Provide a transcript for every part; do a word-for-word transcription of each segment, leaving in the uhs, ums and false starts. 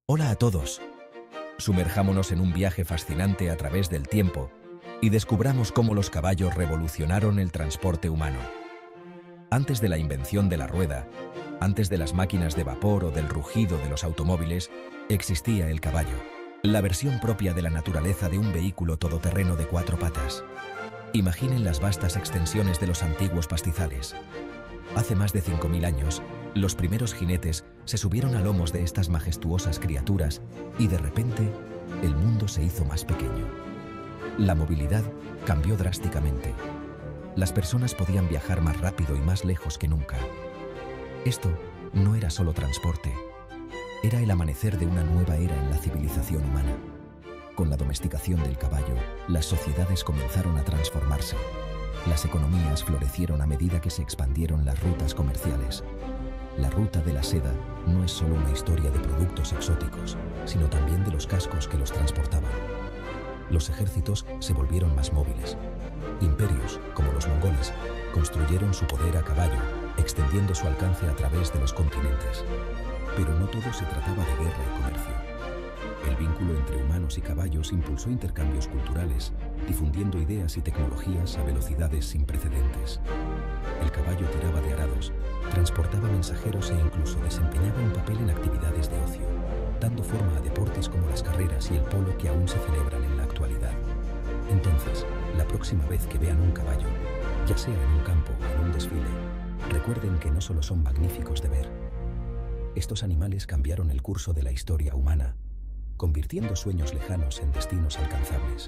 Hola a todos. Sumerjámonos en un viaje fascinante a través del tiempo y descubramos cómo los caballos revolucionaron el transporte humano. Antes de la invención de la rueda, antes de las máquinas de vapor o del rugido de los automóviles, existía el caballo, la versión propia de la naturaleza de un vehículo todoterreno de cuatro patas. Imaginen las vastas extensiones de los antiguos pastizales. Hace más de cinco mil años, los primeros jinetes se subieron a lomos de estas majestuosas criaturas y de repente, el mundo se hizo más pequeño. La movilidad cambió drásticamente. Las personas podían viajar más rápido y más lejos que nunca. Esto no era solo transporte, era el amanecer de una nueva era en la civilización humana. Con la domesticación del caballo, las sociedades comenzaron a transformarse. Las economías florecieron a medida que se expandieron las rutas comerciales. La ruta de la seda no es solo una historia de productos exóticos, sino también de los cascos que los transportaban. Los ejércitos se volvieron más móviles. Imperios, como los mongoles, construyeron su poder a caballo, extendiendo su alcance a través de los continentes. Pero no todo se trataba de guerra y comercio. El vínculo entre humanos y caballos impulsó intercambios culturales, difundiendo ideas y tecnologías a velocidades sin precedentes. El caballo tiraba de arados, transportaba mensajeros e incluso desempeñaba un papel en actividades de ocio, dando forma a deportes como las carreras y el polo que aún se celebran en la actualidad. Entonces, la próxima vez que vean un caballo, ya sea en un campo o en un desfile, recuerden que no solo son magníficos de ver. Estos animales cambiaron el curso de la historia humana, convirtiendo sueños lejanos en destinos alcanzables.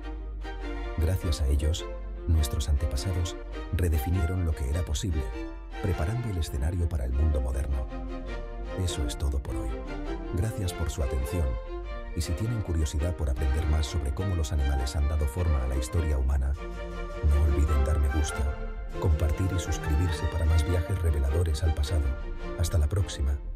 Gracias a ellos, nuestros antepasados redefinieron lo que era posible, preparando el escenario para el mundo moderno. Eso es todo por hoy. Gracias por su atención, y si tienen curiosidad por aprender más sobre cómo los animales han dado forma a la historia humana, no olviden dar me gusta, compartir y suscribirse para más viajes reveladores al pasado. Hasta la próxima.